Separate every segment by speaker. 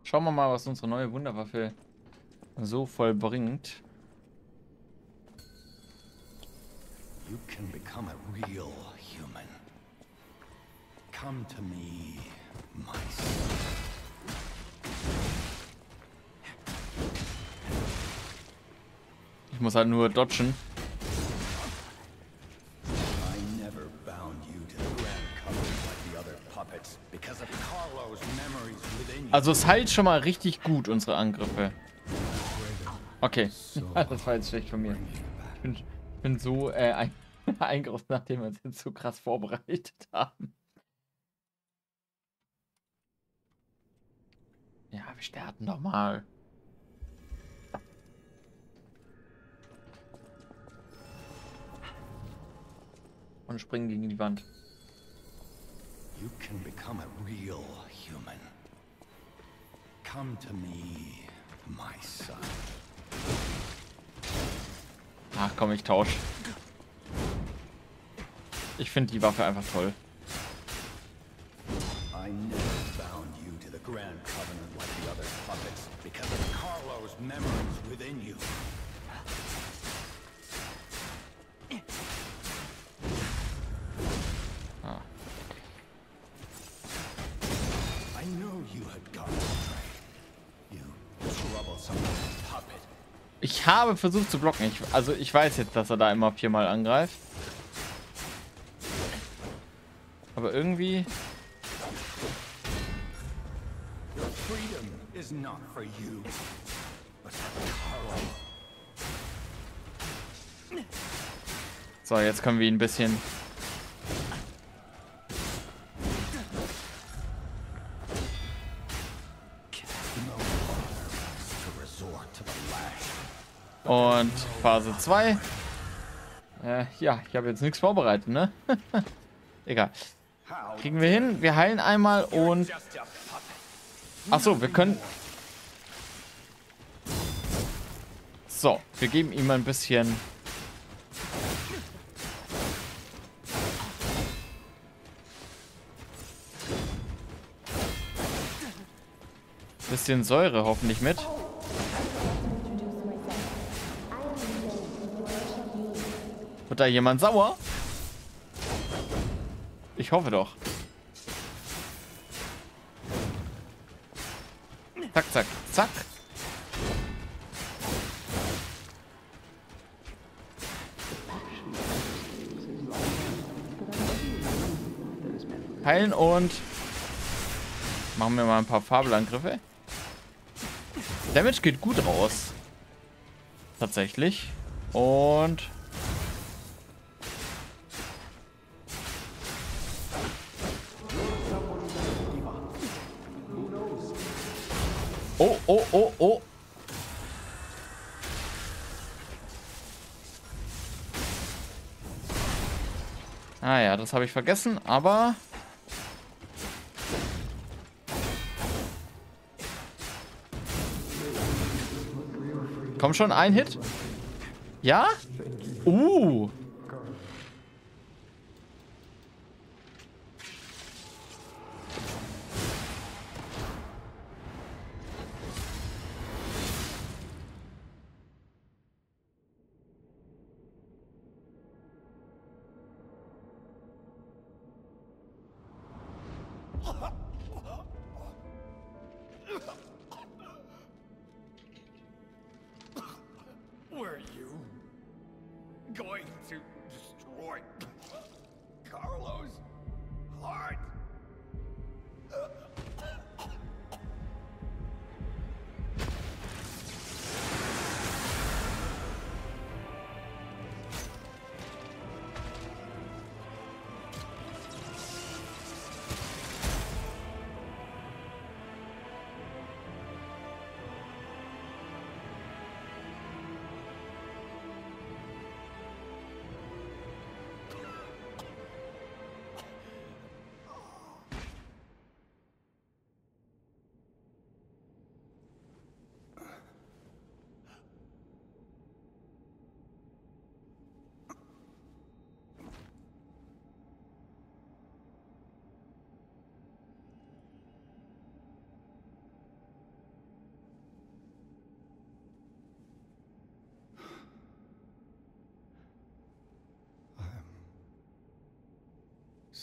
Speaker 1: Schauen wir mal, was unsere neue Wunderwaffe so vollbringt.
Speaker 2: You can become a real human. Come to me, my son.
Speaker 1: Ich muss halt nur dodgen.
Speaker 2: I never bound you to the Grand Covenant like the other puppets because of Carlo's memories within you.
Speaker 1: Also es heilt schon mal richtig gut, unsere Angriffe. Okay, das war jetzt schlecht von mir. Ich bin so eingriffen, nachdem wir uns jetzt so krass vorbereitet haben. Ja, wir starten doch mal. Und springen gegen die Wand.
Speaker 2: You can become a real human. Come to me, my son.
Speaker 1: Ach komm, ich tausche. Ich finde die Waffe einfach toll.
Speaker 2: I never bound you to the Grand Covenant like the other puppets because of Carlo's memories within you.
Speaker 1: Ah.
Speaker 2: I know you had gone astray. You troublesome puppet.
Speaker 1: Ich habe versucht zu blocken. Also ich weiß jetzt, dass er da immer 4-mal angreift. Aber irgendwie...
Speaker 2: Your freedom is not for you, but for Carlo.
Speaker 1: So, jetzt können wir ihn ein bisschen... Und Phase 2. Ja, ich habe jetzt nichts vorbereitet, ne? Egal. Kriegen wir hin. Wir heilen einmal und... Achso, wir können... So, wir geben ihm ein bisschen... Bisschen Säure hoffentlich mit. Wird da jemand sauer? Ich hoffe doch. Zack, zack, zack. Heilen und machen wir mal ein paar Fabelangriffe. Damage geht gut raus. Tatsächlich. Und... Oh, oh, oh, oh. Ah ja, das habe ich vergessen, aber... Komm schon, ein Hit. Ja?
Speaker 2: Were you going to destroy Carlo's heart?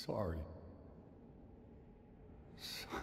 Speaker 2: sorry. Son.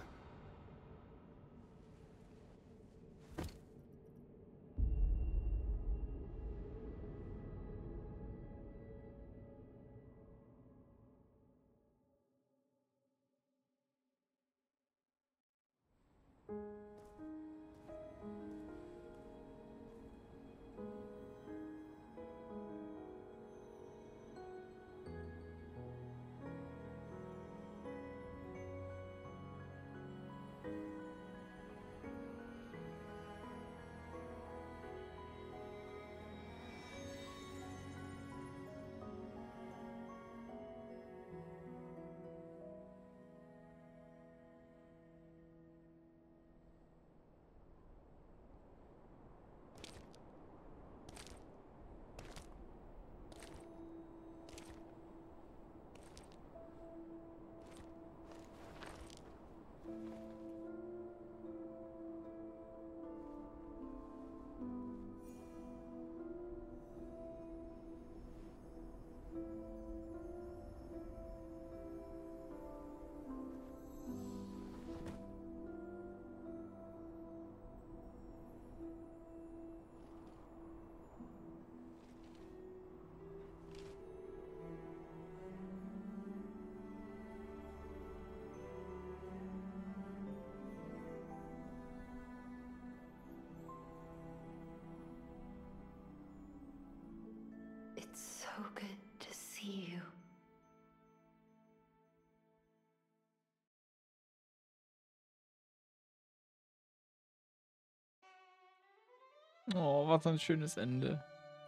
Speaker 3: It's so good to see you.
Speaker 1: Oh, was ein schönes Ende.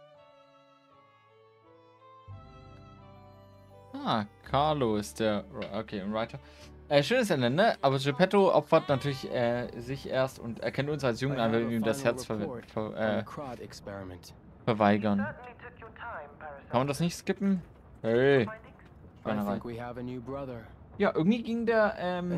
Speaker 1: Ah, Carlo ist der... Okay, ein Writer. Schönes Ende, ne? Aber Geppetto opfert natürlich sich erst und erkennt uns als Jungen an, wenn wir ihm das Herz verweigern. Kann man das nicht skippen? Hey. Ja, irgendwie ging der,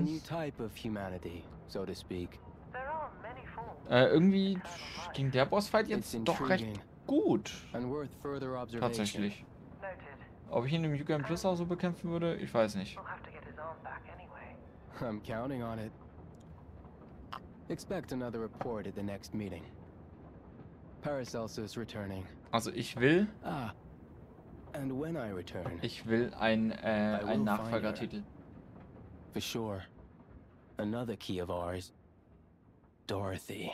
Speaker 1: irgendwie ging der Bossfight jetzt doch recht gut. Tatsächlich. Ob ich ihn im UGame Plus auch so bekämpfen würde, ich weiß nicht.
Speaker 4: I'm counting on it. Expect another report at the next meeting. Paracelsus returning.
Speaker 1: Also ich will...
Speaker 4: And when I return,
Speaker 1: ich will einen Nachfolgertitel.
Speaker 4: For sure. Another key of ours. Dorothy.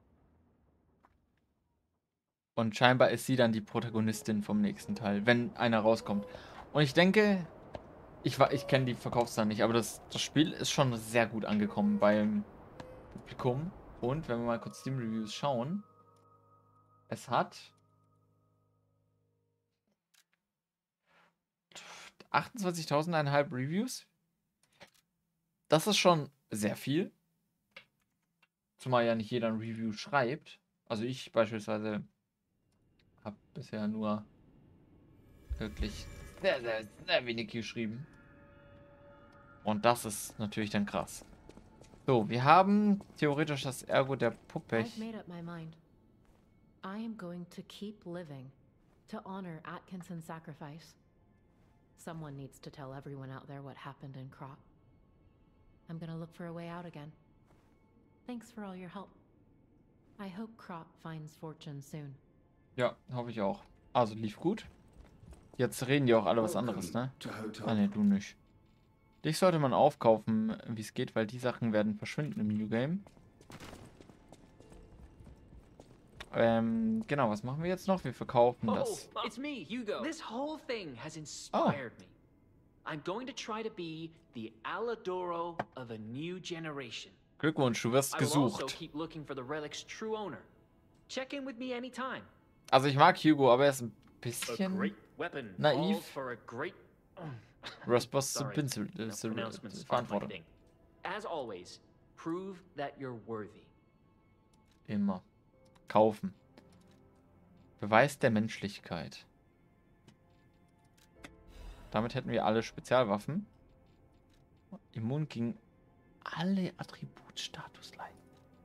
Speaker 1: Und scheinbar ist sie dann die Protagonistin vom nächsten Teil, wenn einer rauskommt. Und ich denke, ich kenne die Verkaufszahlen nicht, aber das Spiel ist schon sehr gut angekommen beim Publikum. Und wenn wir mal kurz Steam Reviews schauen, es hat 28.500 Reviews. Das ist schon sehr viel. Zumal ja nicht jeder ein Review schreibt. Also ich beispielsweise habe bisher nur wirklich sehr, sehr, sehr wenig geschrieben. Und das ist natürlich dann krass. So, wir haben theoretisch das Ergo der Puppe.
Speaker 3: I've made up my mind. I am going to keep living to honor Atkinson's sacrifice. Someone needs to tell everyone out there what happened in Krop. I'm gonna look for a way out again. Thanks for all your help. I hope Krop finds fortune soon.
Speaker 1: Ja, hoffe ich auch. Also lief gut. Jetzt reden die auch alle was anderes, ne? Ah ne, du nicht. Dich sollte man aufkaufen, wie es geht, weil die Sachen werden verschwinden im New Game. Genau, was machen wir jetzt noch? Wir verkaufen das.
Speaker 5: Oh, it's me, Hugo. This whole thing has inspired me. I'm going to try to be the Aladoro of a new generation.
Speaker 1: Glückwunsch, du wirst gesucht.
Speaker 5: I will also keep looking for the relic's true owner. Check in with me anytime.
Speaker 1: Also ich mag Hugo, aber er ist ein bisschen naiv. Rosboss Verantwortung.
Speaker 5: As always, prove that you're worthy.
Speaker 1: Immer. Kaufen. Beweis der Menschlichkeit. Damit hätten wir alle Spezialwaffen. Immun gegen alle Attributstatusleiden.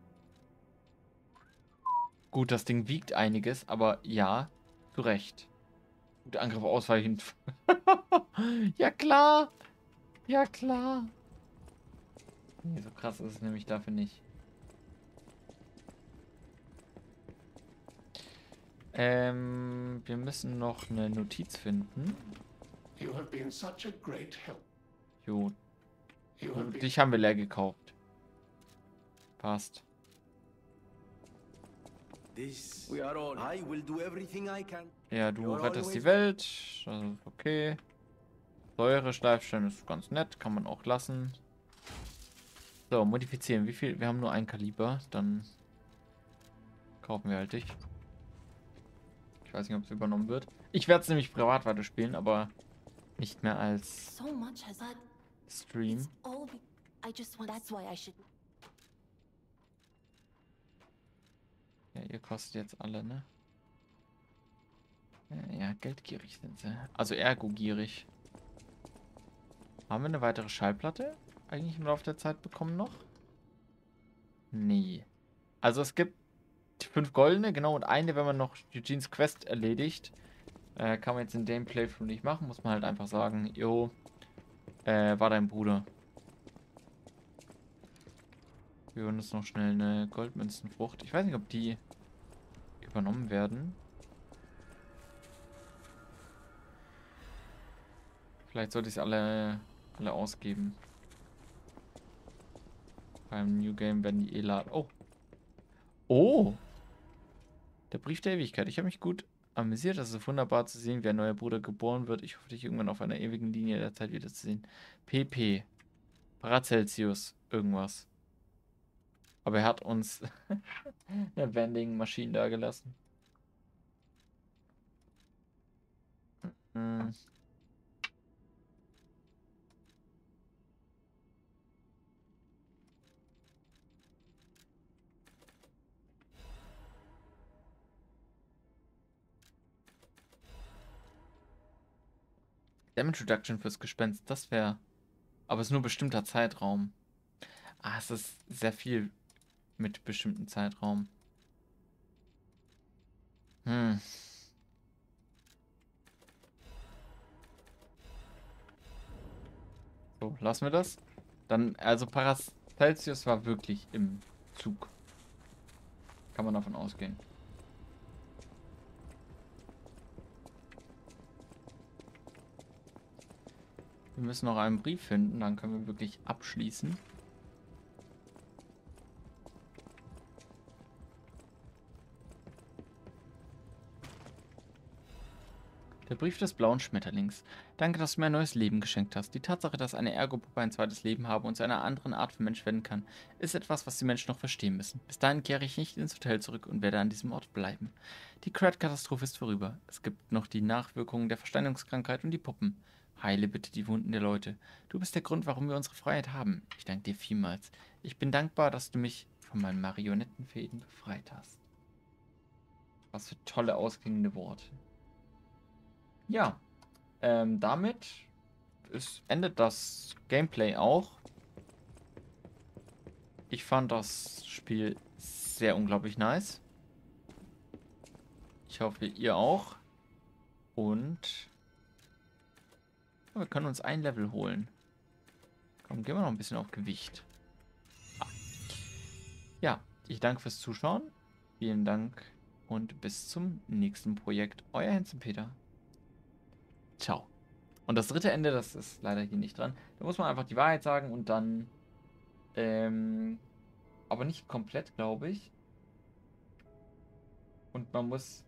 Speaker 1: Gut, das Ding wiegt einiges, aber ja, zu Recht. Gute Angriffe ausweichend. Ja klar. Ja, klar. Nee, so krass ist es nämlich dafür nicht. Wir müssen noch eine Notiz finden.
Speaker 6: You have been such a great help.
Speaker 1: Jo,
Speaker 6: You have been
Speaker 1: dich haben wir leer gekauft. Passt.
Speaker 2: This we are all. I will do everything I can.
Speaker 1: Ja, du
Speaker 2: You're
Speaker 1: rettest die
Speaker 2: always-
Speaker 1: Welt. Das ist okay. Säure-Schleifstein ist ganz nett. Kann man auch lassen. So, modifizieren. Wie viel? Wir haben nur ein Kaliber. Dann kaufen wir halt dich. Ich weiß nicht, ob es übernommen wird. Ich werde es nämlich privat weiterspielen, aber nicht mehr als
Speaker 7: So much has that.
Speaker 1: Stream.
Speaker 7: It's all. I just want. That's why I should.
Speaker 1: Ja, ihr kostet jetzt alle, ne? Ja, geldgierig sind sie. Also ergo-gierig. Haben wir eine weitere Schallplatte eigentlich im Laufe der Zeit bekommen noch? Nee. Also es gibt 5 goldene, genau, und eine, wenn man noch Eugenes Quest erledigt. Kann man jetzt in dem Playthrough nicht machen. Muss man halt einfach sagen, jo, war dein Bruder. Wir holen uns noch schnell eine Goldmünzenfrucht. Ich weiß nicht, ob die übernommen werden. Vielleicht sollte ich es alle ausgeben. Beim New Game werden die laden. Oh. Oh. Der Brief der Ewigkeit. Ich habe mich gut amüsiert. Es ist wunderbar zu sehen, wie ein neuer Bruder geboren wird. Ich hoffe, dich irgendwann auf einer ewigen Linie der Zeit wiederzusehen. PP. Paracelsius. Irgendwas. Aber er hat uns eine Vending Machine da gelassen. Hm. Damage Reduction fürs Gespenst, das wäre... Aber es ist nur ein bestimmter Zeitraum. Ah, es ist sehr viel mit bestimmten Zeitraum. So, lassen wir das. Dann, also Paracelsius war wirklich im Zug. Kann man davon ausgehen. Wir müssen noch einen Brief finden, dann können wir wirklich abschließen. Der Brief des blauen Schmetterlings. Danke, dass du mir ein neues Leben geschenkt hast. Die Tatsache, dass eine Ergo-Puppe ein zweites Leben habe und zu einer anderen Art von Mensch werden kann, ist etwas, was die Menschen noch verstehen müssen. Bis dahin kehre ich nicht ins Hotel zurück und werde an diesem Ort bleiben. Die Krat-Katastrophe ist vorüber. Es gibt noch die Nachwirkungen der Versteinerungskrankheit und die Puppen. Heile bitte die Wunden der Leute. Du bist der Grund, warum wir unsere Freiheit haben. Ich danke dir vielmals. Ich bin dankbar, dass du mich von meinen Marionettenfäden befreit hast. Was für tolle, ausklingende Worte. Ja, damit endet das Gameplay auch. Ich fand das Spiel sehr unglaublich nice. Ich hoffe, ihr auch. Und wir können uns ein Level holen. Komm, gehen wir noch ein bisschen auf Gewicht. Ja, ich danke fürs Zuschauen. Vielen Dank und bis zum nächsten Projekt. Euer Heinz-Peter. Ciao. Und das dritte Ende, das ist leider hier nicht dran. Da muss man einfach die Wahrheit sagen und dann aber nicht komplett, glaube ich. Und man muss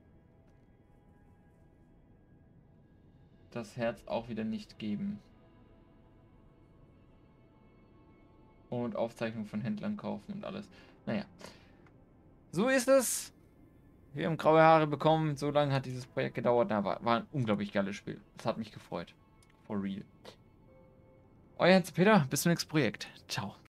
Speaker 1: das Herz auch wieder nicht geben. Und Aufzeichnung von Händlern kaufen und alles. Naja. So ist es. Wir haben graue Haare bekommen. So lange hat dieses Projekt gedauert. Na, war ein unglaublich geiles Spiel. Das hat mich gefreut. For real. Euer Hans Peter. Bis zum nächsten Projekt. Ciao.